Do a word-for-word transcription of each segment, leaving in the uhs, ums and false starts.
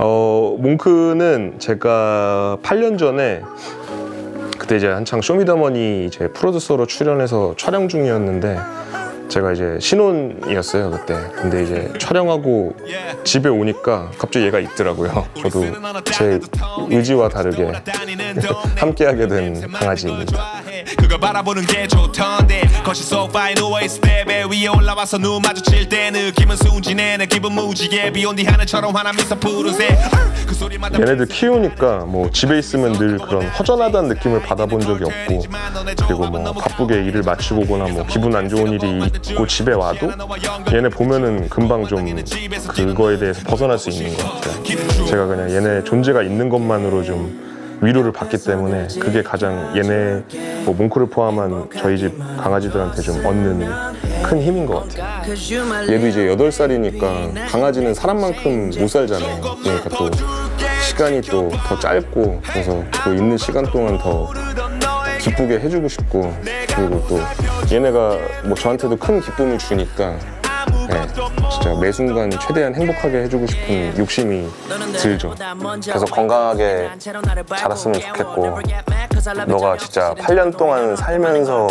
어, 몽크는 제가 팔 년 전에 그때 이제 한창 쇼미더머니 이제 프로듀서로 출연해서 촬영 중이었는데 제가 이제 신혼이었어요 그때. 근데 이제 촬영하고 집에 오니까 갑자기 얘가 있더라고요. 저도 제 의지와 다르게 함께하게 된 강아지입니다. 그걸 바라보는 게 좋던데 거실 소파에 누워있을 때 배 위에 올라와서 눈 마주칠 때 느낌은 순진해 내 기분 무지개 비온 뒤 하늘처럼 환한 미소 푸르새. 얘네들 키우니까 뭐 집에 있으면 늘 그런 허전하다는 느낌을 받아본 적이 없고, 그리고 뭐 바쁘게 일을 마치고 오거나 뭐 기분 안 좋은 일이 있고 집에 와도 얘네 보면은 금방 좀 그거에 대해서 벗어날 수 있는 것 같아요. 제가 그냥 얘네 존재가 있는 것만으로 좀 위로를 받기 때문에 그게 가장 얘네 뭐 몽크를 포함한 저희 집 강아지들한테 좀 얻는 큰 힘인 것 같아요. 얘도 이제 여덟 살이니까 강아지는 사람만큼 못 살잖아요. 그러니까 또 시간이 또 더 짧고, 그래서 그 있는 시간 동안 더 기쁘게 해주고 싶고, 그리고 또 얘네가 뭐 저한테도 큰 기쁨을 주니까 네, 진짜 매 순간 최대한 행복하게 해주고 싶은 욕심이 들죠. 계속 건강하게 자랐으면 좋겠고, 너가 진짜 팔 년 동안 살면서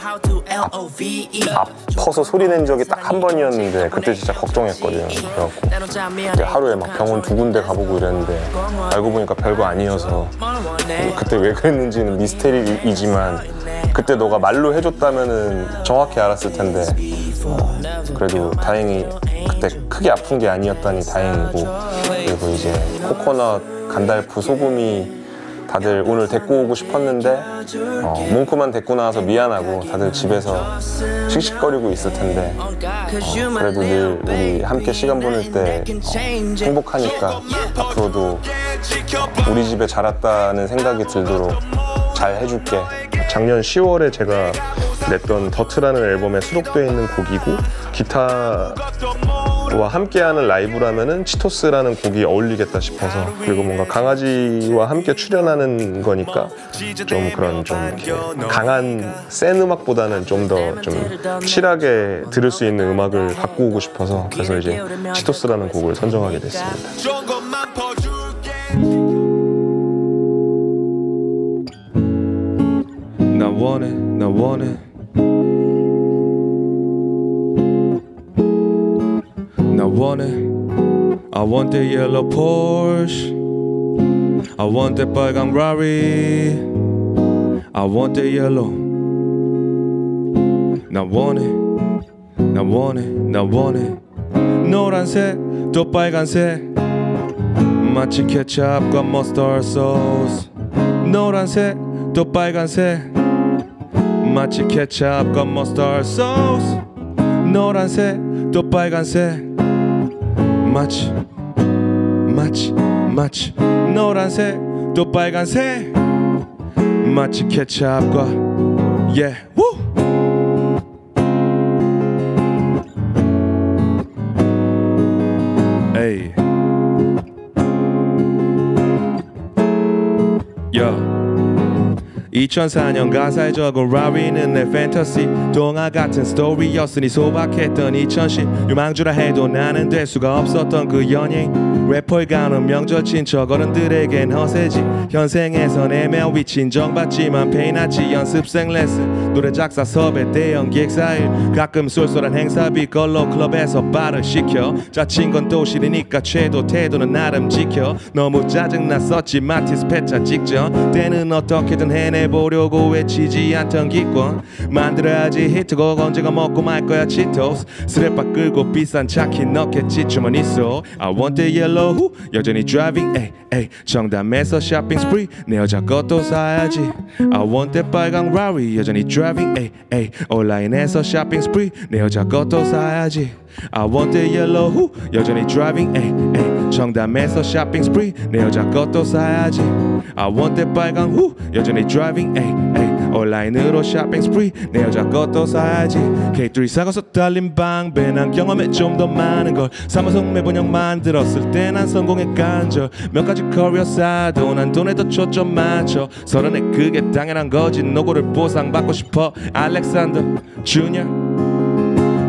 아파서 소리 낸 적이 딱 한 번이었는데 그때 진짜 걱정했거든요. 그래갖고 하루에 막 병원 두 군데 가보고 이랬는데 알고 보니까 별거 아니어서 그때 왜 그랬는지는 미스테리이지만 그때 너가 말로 해줬다면은 정확히 알았을 텐데 어, 그래도 다행히 그때 크게 아픈 게 아니었다니 다행이고, 그리고 이제 코코넛, 간달프, 소금이 다들 오늘 데리고 오고 싶었는데 어, 몽크만 데리고 나와서 미안하고 다들 집에서 씩씩거리고 있을 텐데 어, 그래도 늘 우리 함께 시간 보낼 때 어, 행복하니까 앞으로도 우리 집에 자랐다는 생각이 들도록 잘 해줄게. 작년 시월에 제가 냈던 더트라는 앨범에 수록되어 있는 곡이고, 기타와 함께하는 라이브라면은 치토스라는 곡이 어울리겠다 싶어서, 그리고 뭔가 강아지와 함께 출연하는 거니까 좀 그런 좀 이렇게 강한 센 음악보다는 좀 더 좀 칠하게 들을 수 있는 음악을 갖고 오고 싶어서, 그래서 이제 치토스라는 곡을 선정하게 됐습니다. I want it, I want it. I want it. I want the yellow Porsche. I want the 빨간 Rari. I want the yellow. I want it. I want it. I want it. 노란색 또 빨간색 마치 케첩과 머스터드 소스. 노란색 또 빨간색 마치 케첩과 머스터드 소스. 노란색 또 빨간색 마치 마치 마치 노란색 또 빨간색 마치 케첩과 yeah woo. 에이 야 이천사 년 가사에 적은 라리는 내 판타시, 동화 같은 스토리였으니 소박했던 이천십. 유망주라 해도 나는 될 수가 없었던 그 연예인. 래퍼에 가는 명절 친척 어른들에겐 허세지. 현생에선 애매한 위치 인정받지만 페이나치 연습생 레슨. 노래 작사 섭외 대형 기획사일. 가끔 쏠쏠한 행사비 걸로 클럽에서 바를 시켜. 자친 건 도시리니까 최도 태도는 나름 지켜. 너무 짜증났었지 마티스 패차 직전 때는 어떻게든 해내 보려고 외치지 않던 기권. 만들어야지 히트곡 언제가 먹고 말 거야 치토스. 스랩바 끌고 비싼 차키 넣겠지 주머니 속. I want the yellow 여전히 driving 에이 에이 정담에서 쇼핑 스프리 내 여자 것도 사야지. I want the 빨강 Rari 여전히 driving 에이 에이 온라인에서 쇼핑 스프리 내 여자 것도 사야지. I want the yellow 여전히 driving 에이 에이 정담에서 쇼핑 스프리 내 여자 것도 사야지. I want the 빨강 후 여전히 driving 에이 에이 온라인으로 쇼핑 스프리 내 여자 것도 사야지. 케이 쓰리 사고서 달린 방배 난 경험에 좀 더 많은 걸 삼성 매번역 만들었을 때 난 성공의 간절. 몇 가지 커리어 쌓아도 난 돈에 더 초점 맞춰. 서른에 그게 당연한 거지. 노고를 보상받고 싶어 알렉산더 주니어.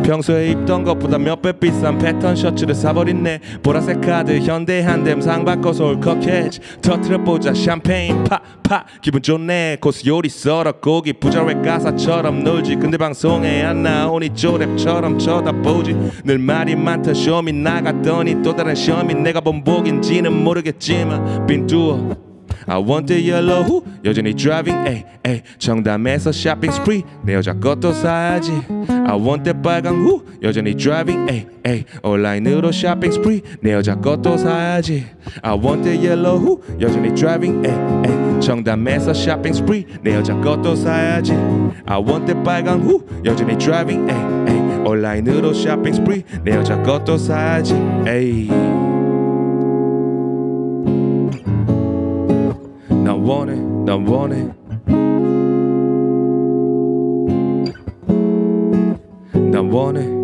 평소에 입던 것보다 몇 배 비싼 패턴 셔츠를 사버렸네. 보라색 카드 현대한댐 상 바꿔서 올커캐치 터트려보자 샴페인 팍팍 기분 좋네. 고수 요리 썰어 고기 부자외 가사처럼 놀지. 근데 방송에 안 나오니 쪼랩처럼 쳐다보지. 늘 말이 많다 쇼미 나갔더니 또 다른 시험이 내가 본 복인지는 모르겠지만 빈두어 I want the yellow 후 여전히 driving 에이 에이 청담에서 쇼핑 스프리 내 여자 것도 사야지. I want the 빨강 후 여전히 driving 에이 에이 온라인으로 쇼핑 스프리 내 여자 것도 사야지. I want the yellow 후 여전히 driving 에이 에이 청담에서 쇼핑 스프리 내 여자 것도 사야지. I want the 빨강 후 여전히 driving 에이 에이 온라인으로 쇼핑 스프리 내 여자 것도 사야지. 에이 난 원해 난 원해 난 원해